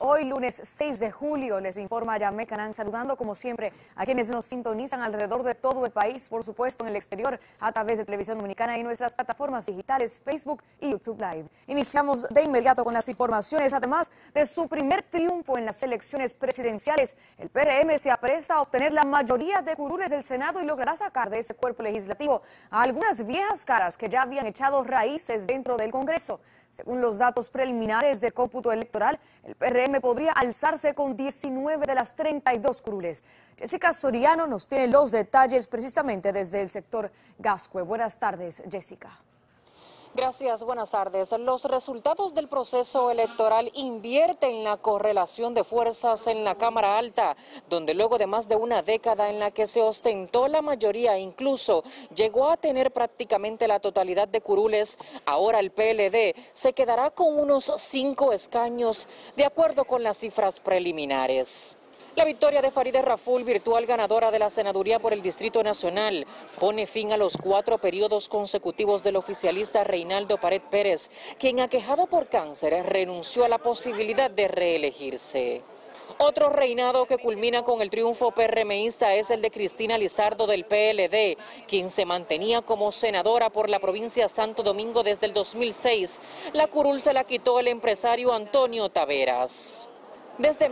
Hoy, lunes 6 de julio, les informa Yamé Canán, saludando como siempre a quienes nos sintonizan alrededor de todo el país, por supuesto en el exterior, a través de Televisión Dominicana y nuestras plataformas digitales Facebook y YouTube Live. Iniciamos de inmediato con las informaciones. Además de su primer triunfo en las elecciones presidenciales, el PRM se apresta a obtener la mayoría de curules del Senado y logrará sacar de ese cuerpo legislativo a algunas viejas caras que ya habían echado raíces dentro del Congreso. Según los datos preliminares del cómputo electoral, el PRM podría alzarse con 19 de las 32 curules. Jessica Soriano nos tiene los detalles precisamente desde el sector Gascue. Buenas tardes, Jessica. Gracias, buenas tardes. Los resultados del proceso electoral invierten la correlación de fuerzas en la Cámara Alta, donde luego de más de una década en la que se ostentó la mayoría, incluso llegó a tener prácticamente la totalidad de curules, ahora el PLD se quedará con unos 5 escaños, de acuerdo con las cifras preliminares. La victoria de Farideh Raful, virtual ganadora de la senaduría por el Distrito Nacional, pone fin a los 4 periodos consecutivos del oficialista Reinaldo Pared Pérez, quien, aquejado por cáncer, renunció a la posibilidad de reelegirse. Otro reinado que culmina con el triunfo PRMista es el de Cristina Lizardo del PLD, quien se mantenía como senadora por la provincia Santo Domingo desde el 2006. La curul se la quitó el empresario Antonio Taveras. Desde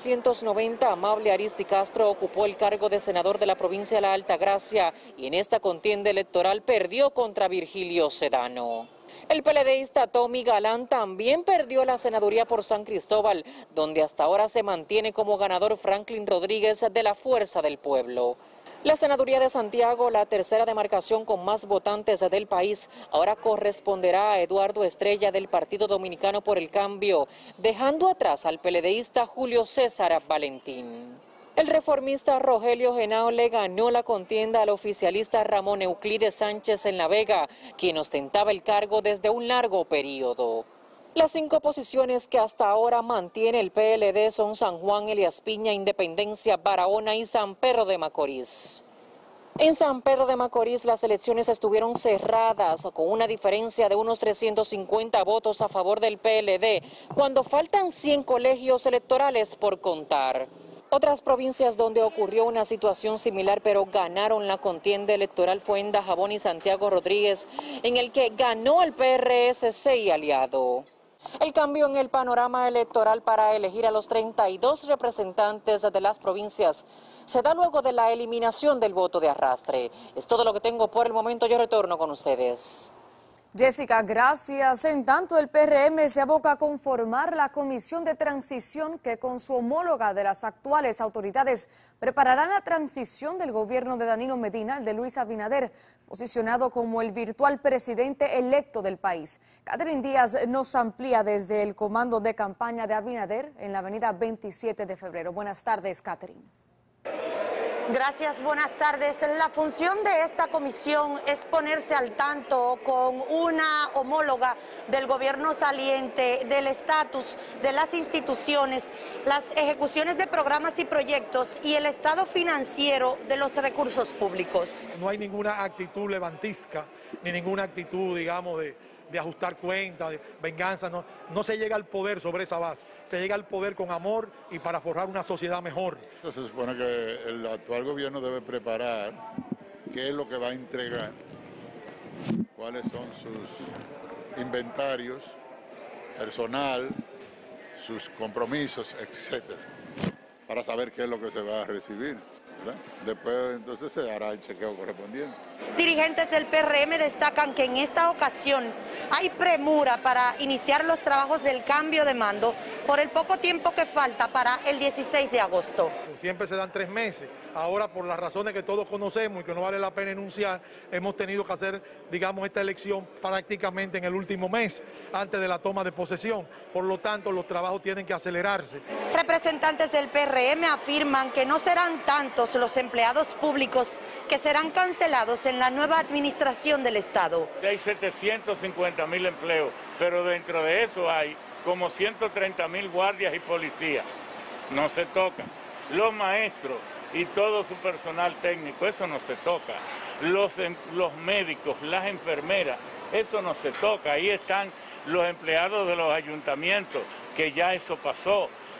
1990, Amable Aristi Castro ocupó el cargo de senador de la provincia de la Altagracia y en esta contienda electoral perdió contra Virgilio Sedano. El PLDista Tommy Galán también perdió la senaduría por San Cristóbal, donde hasta ahora se mantiene como ganador Franklin Rodríguez de la Fuerza del Pueblo. La senaduría de Santiago, la tercera demarcación con más votantes del país, ahora corresponderá a Eduardo Estrella del Partido Dominicano por el Cambio, dejando atrás al PLDista Julio César Valentín. El reformista Rogelio Henao le ganó la contienda al oficialista Ramón Euclides Sánchez en La Vega, quien ostentaba el cargo desde un largo periodo. Las 5 posiciones que hasta ahora mantiene el PLD son San Juan, Elías Piña, Independencia, Barahona y San Pedro de Macorís. En San Pedro de Macorís las elecciones estuvieron cerradas con una diferencia de unos 350 votos a favor del PLD, cuando faltan 100 colegios electorales por contar. Otras provincias donde ocurrió una situación similar pero ganaron la contienda electoral fue en Dajabón y Santiago Rodríguez, en el que ganó el PRSC y aliado. El cambio en el panorama electoral para elegir a los 32 representantes de las provincias se da luego de la eliminación del voto de arrastre. Es todo lo que tengo por el momento. Yo retorno con ustedes. Jessica, gracias. En tanto, el PRM se aboca a conformar la comisión de transición que con su homóloga de las actuales autoridades preparará la transición del gobierno de Danilo Medina al de Luis Abinader, posicionado como el virtual presidente electo del país. Catherine Díaz nos amplía desde el comando de campaña de Abinader en la avenida 27 de febrero. Buenas tardes, Catherine. Gracias, buenas tardes. La función de esta comisión es ponerse al tanto con una homóloga del gobierno saliente, del estatus de las instituciones, las ejecuciones de programas y proyectos y el estado financiero de los recursos públicos. No hay ninguna actitud levantisca, ni ninguna actitud, digamos, de ajustar cuentas, de venganza. No se llega al poder sobre esa base. Se llega al poder con amor y para forjar una sociedad mejor. Se supone que el actual gobierno debe preparar qué es lo que va a entregar, cuáles son sus inventarios, personal, sus compromisos, etcétera, para saber qué es lo que se va a recibir, ¿verdad? Después entonces se hará el chequeo correspondiente. Dirigentes del PRM destacan que en esta ocasión hay premura para iniciar los trabajos del cambio de mando por el poco tiempo que falta para el 16 de agosto. Siempre se dan 3 meses. Ahora, por las razones que todos conocemos y que no vale la pena enunciar, hemos tenido que hacer, digamos, esta elección prácticamente en el último mes, antes de la toma de posesión. Por lo tanto, los trabajos tienen que acelerarse. Representantes del PRM afirman que no serán tantos los empleados públicos que serán cancelados en la nueva administración del Estado. Hay 750.000 empleos, pero dentro de eso hay como 130.000 guardias y policías. No se tocan. Los maestros y todo su personal técnico, eso no se toca. Los médicos, las enfermeras, eso no se toca. Ahí están los empleados de los ayuntamientos, que ya eso pasó.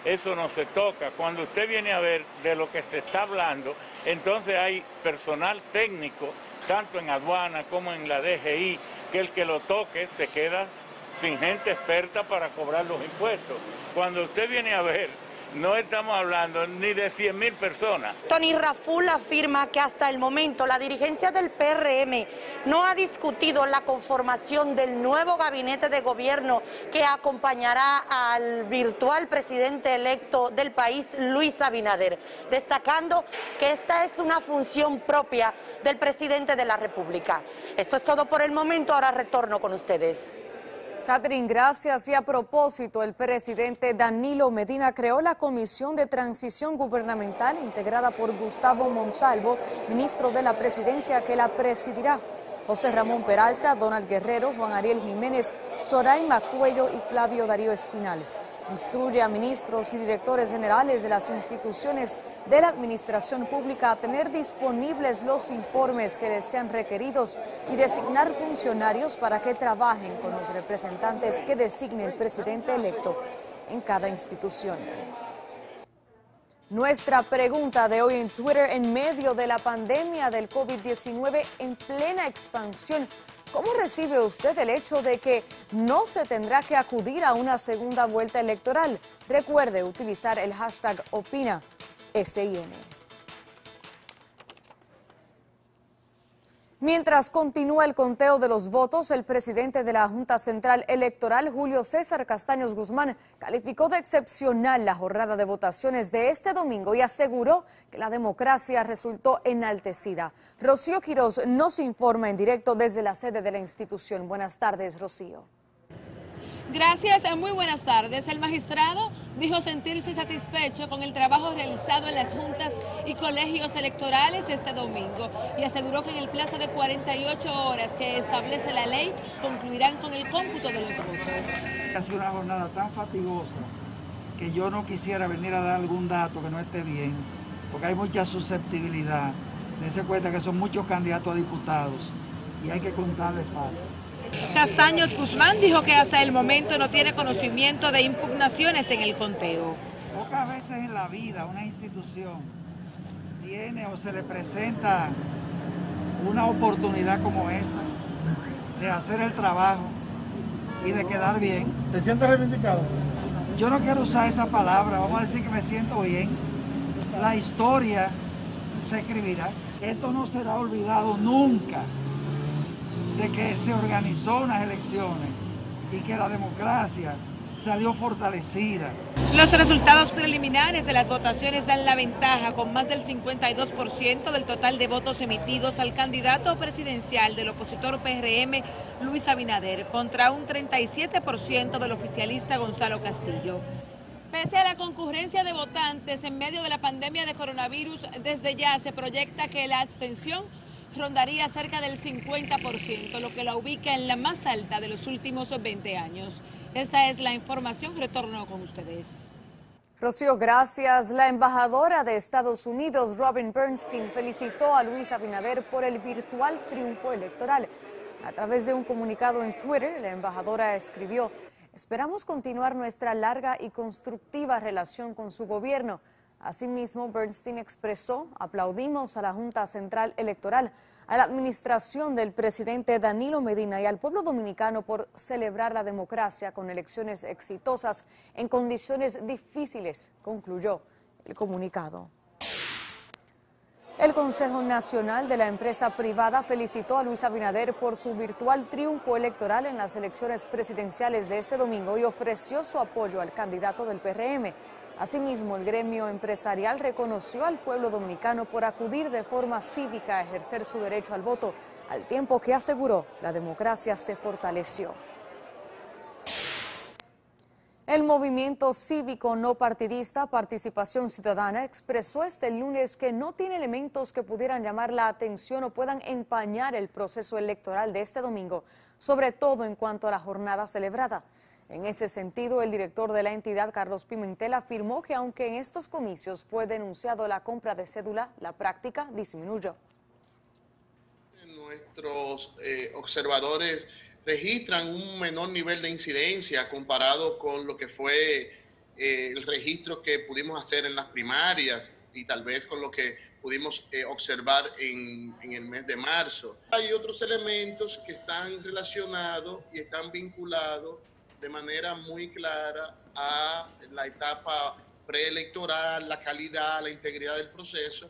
eso no se toca. Cuando usted viene a ver de lo que se está hablando, entonces hay personal técnico, tanto en aduana como en la DGI, que el que lo toque se queda sin gente experta para cobrar los impuestos. Cuando usted viene a ver, no estamos hablando ni de 100.000 personas. Tony Raful afirma que hasta el momento la dirigencia del PRM no ha discutido la conformación del nuevo gabinete de gobierno que acompañará al virtual presidente electo del país, Luis Abinader, destacando que esta es una función propia del presidente de la República. Esto es todo por el momento, ahora retorno con ustedes. Catherine, gracias. Y a propósito, el presidente Danilo Medina creó la Comisión de Transición Gubernamental integrada por Gustavo Montalvo, ministro de la Presidencia, que la presidirá. José Ramón Peralta, Donald Guerrero, Juan Ariel Jiménez, Zoraima Cuello y Flavio Darío Espinal. Instruye a ministros y directores generales de las instituciones de la administración pública a tener disponibles los informes que les sean requeridos y designar funcionarios para que trabajen con los representantes que designe el presidente electo en cada institución. Nuestra pregunta de hoy en Twitter: en medio de la pandemia del COVID-19 en plena expansión, ¿cómo recibe usted el hecho de que no se tendrá que acudir a una segunda vuelta electoral? Recuerde utilizar el hashtag OpinaSIN. Mientras continúa el conteo de los votos, el presidente de la Junta Central Electoral, Julio César Castaños Guzmán, calificó de excepcional la jornada de votaciones de este domingo y aseguró que la democracia resultó enaltecida. Rocío Quiroz nos informa en directo desde la sede de la institución. Buenas tardes, Rocío. Gracias, muy buenas tardes. El magistrado dijo sentirse satisfecho con el trabajo realizado en las juntas y colegios electorales este domingo y aseguró que en el plazo de 48 horas que establece la ley concluirán con el cómputo de los votos. Ha sido una jornada tan fatigosa que yo no quisiera venir a dar algún dato que no esté bien, porque hay mucha susceptibilidad. Dense cuenta que son muchos candidatos a diputados y hay que contar despacio. Castaños Guzmán dijo que hasta el momento no tiene conocimiento de impugnaciones en el conteo. Pocas veces en la vida una institución tiene o se le presenta una oportunidad como esta de hacer el trabajo y de quedar bien. ¿Se siente reivindicado? Yo no quiero usar esa palabra, vamos a decir que me siento bien. La historia se escribirá. Esto no será olvidado nunca, de que se organizó unas elecciones y que la democracia salió fortalecida. Los resultados preliminares de las votaciones dan la ventaja con más del 52% del total de votos emitidos al candidato presidencial del opositor PRM, Luis Abinader, contra un 37% del oficialista Gonzalo Castillo. Pese a la concurrencia de votantes en medio de la pandemia de coronavirus, desde ya se proyecta que la abstención rondaría cerca del 50%, lo que la ubica en la más alta de los últimos 20 años. Esta es la información, retorno con ustedes. Rocío, gracias. La embajadora de Estados Unidos, Robin Bernstein, felicitó a Luis Abinader por el virtual triunfo electoral. A través de un comunicado en Twitter, la embajadora escribió: esperamos continuar nuestra larga y constructiva relación con su gobierno. Asimismo, Bernstein expresó: aplaudimos a la Junta Central Electoral, a la administración del presidente Danilo Medina y al pueblo dominicano por celebrar la democracia con elecciones exitosas en condiciones difíciles, concluyó el comunicado. El Consejo Nacional de la Empresa Privada felicitó a Luis Abinader por su virtual triunfo electoral en las elecciones presidenciales de este domingo y ofreció su apoyo al candidato del PRM. Asimismo, el gremio empresarial reconoció al pueblo dominicano por acudir de forma cívica a ejercer su derecho al voto, al tiempo que aseguró la democracia se fortaleció. El movimiento cívico no partidista Participación Ciudadana expresó este lunes que no tiene elementos que pudieran llamar la atención o puedan empañar el proceso electoral de este domingo, sobre todo en cuanto a la jornada celebrada. En ese sentido, el director de la entidad, Carlos Pimentel, afirmó que aunque en estos comicios fue denunciado la compra de cédula, la práctica disminuyó. Nuestros observadores registran un menor nivel de incidencia comparado con lo que fue el registro que pudimos hacer en las primarias y tal vez con lo que pudimos observar en el mes de marzo. Hay otros elementos que están relacionados y están vinculados de manera muy clara a la etapa preelectoral, la calidad, la integridad del proceso.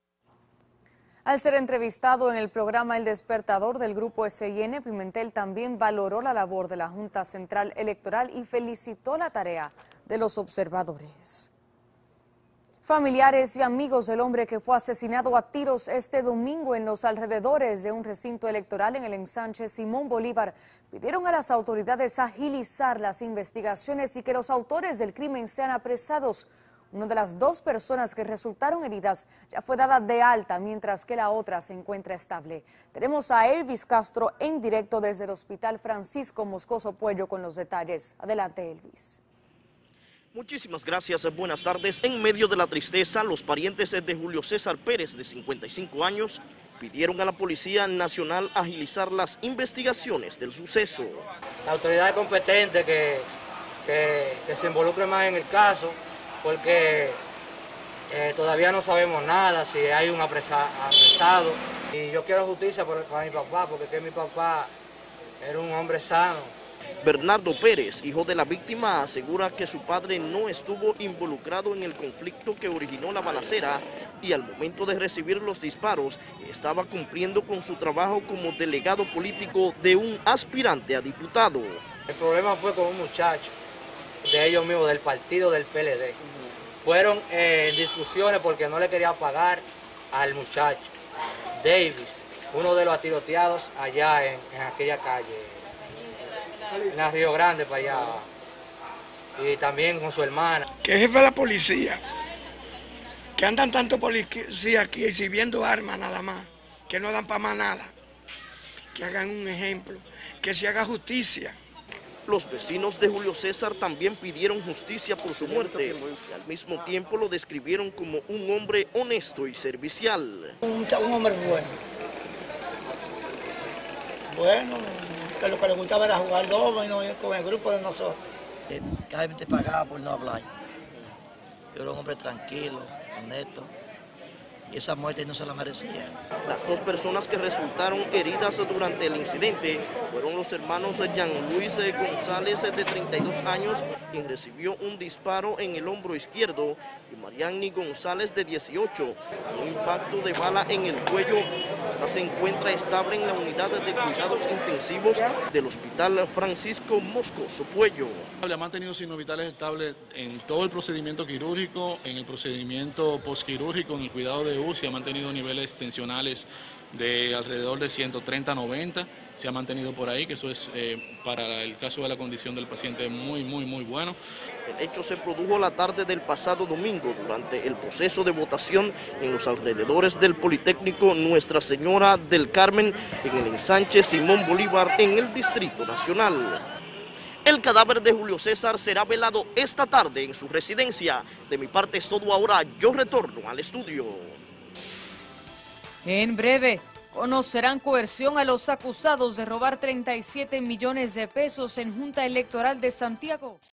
Al ser entrevistado en el programa El Despertador del Grupo SIN, Pimentel también valoró la labor de la Junta Central Electoral y felicitó la tarea de los observadores. Familiares y amigos del hombre que fue asesinado a tiros este domingo en los alrededores de un recinto electoral en el ensanche Simón Bolívar pidieron a las autoridades agilizar las investigaciones y que los autores del crimen sean apresados. Una de las 2 personas que resultaron heridas ya fue dada de alta, mientras que la otra se encuentra estable. Tenemos a Elvis Castro en directo desde el Hospital Francisco Moscoso Puello con los detalles. Adelante, Elvis. Muchísimas gracias, buenas tardes. En medio de la tristeza, los parientes de Julio César Pérez, de 55 años, pidieron a la Policía Nacional agilizar las investigaciones del suceso. La autoridad competente que se involucre más en el caso, porque todavía no sabemos nada, si hay un apresado. Y yo quiero justicia para mi papá, porque que mi papá era un hombre sano. Bernardo Pérez, hijo de la víctima, asegura que su padre no estuvo involucrado en el conflicto que originó la balacera y al momento de recibir los disparos estaba cumpliendo con su trabajo como delegado político de un aspirante a diputado. El problema fue con un muchacho de ellos mismos, del partido del PLD. Fueron discusiones porque no le quería pagar al muchacho, Davis, uno de los tiroteados allá en aquella calle, en la Río Grande para allá, y también con su hermana. Que jefe de la policía, que andan tanto policía aquí exhibiendo armas nada más, que no dan para más nada, que hagan un ejemplo, que se haga justicia. Los vecinos de Julio César también pidieron justicia por su muerte y al mismo tiempo lo describieron como un hombre honesto y servicial. Un hombre bueno. Bueno, que lo que le gustaba era jugar dominó con el grupo de nosotros. Cada vez te pagaba por no hablar. Yo era un hombre tranquilo, honesto. Y esa muerte no se la merecía. Las 2 personas que resultaron heridas durante el incidente fueron los hermanos Jean Luis González, de 32 años, quien recibió un disparo en el hombro izquierdo, y Marianny González, de 18, un impacto de bala en el cuello. Esta se encuentra estable en la unidad de cuidados intensivos del Hospital Francisco Moscoso Puello. Ha mantenido signos vitales estables en todo el procedimiento quirúrgico, en el procedimiento posquirúrgico, en el cuidado de UCI, ha mantenido niveles tensionales de alrededor de 130-90, se ha mantenido por ahí, que eso es para el caso de la condición del paciente muy bueno. El hecho se produjo la tarde del pasado domingo durante el proceso de votación en los alrededores del Politécnico Nuestra Señora del Carmen en el ensanche Simón Bolívar en el Distrito Nacional. El cadáver de Julio César será velado esta tarde en su residencia. De mi parte es todo ahora, yo retorno al estudio. En breve, conocerán coerción a los acusados de robar 37 millones de pesos en Junta Electoral de Santiago.